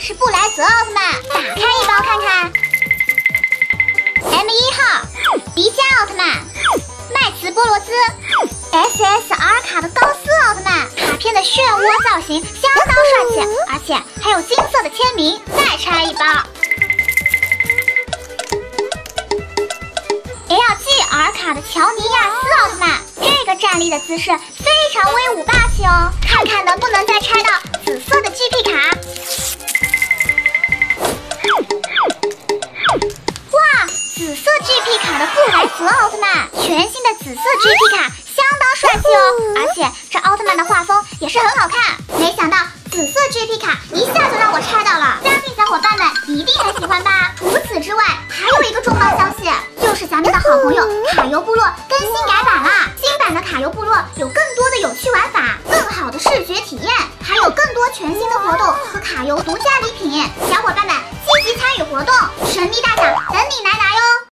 是布莱泽奥特曼，打开一包看看。M1号迪迦奥特曼，麦茨波罗斯 ，SSR 卡的高斯奥特曼，卡片的漩涡造型相当帅气，而且还有金色的签名。再拆一包。LGR 卡的乔尼亚斯奥特曼，这个站立的姿势非常威武霸气哦，看看能不能再拆到紫色的 GP 卡。哇，紫色 GP 卡的布莱泽奥特曼，全新的紫色 GP 卡相当帅气哦，而且这奥特曼的画风也是很好看。没想到紫色 GP 卡一下就让我拆到了，相信小伙伴们一定很喜欢吧。除此之外，还有一个重磅消息，就是咱们的好朋友卡游部落更新改版啦！新版的卡游部落有更多的有趣玩法，更好的视觉体验，还有更多全新的活动和卡游独家礼品。小伙伴们积极参与活动，神秘大奖等你来拿哟！